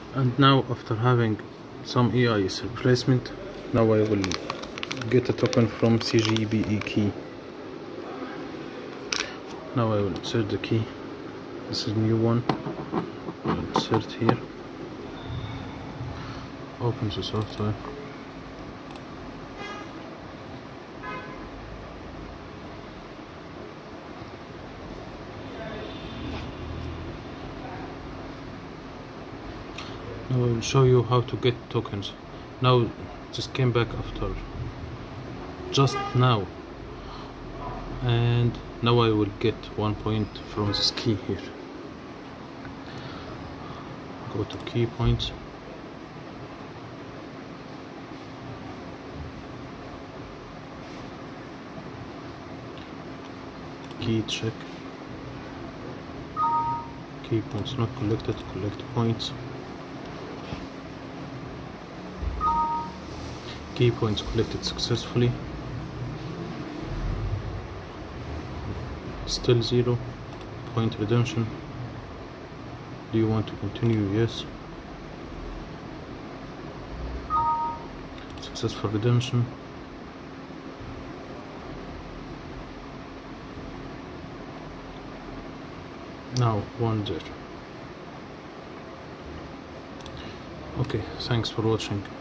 And now, after having some AI's replacement, now I will get a token from CGDI key. Now I will insert the key. This is a new one. I will insert here. Open the software. Now I will show you how to get tokens. Now just came back after just now, and now I will get 1 point from this key here. Go to key points. Key check. Key points not collected. Collect points. Key points collected successfully. Still 0 point redemption. Do you want to continue? Yes. Successful redemption. Now 1-0. Okay, thanks for watching.